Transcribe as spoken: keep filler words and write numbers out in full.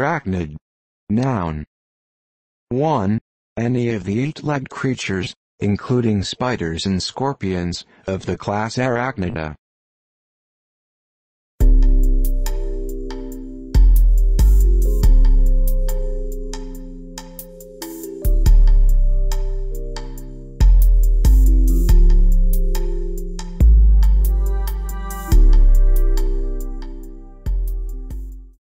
Arachnid. Noun. one. Any of the eight-legged creatures, including spiders and scorpions, of the class Arachnida.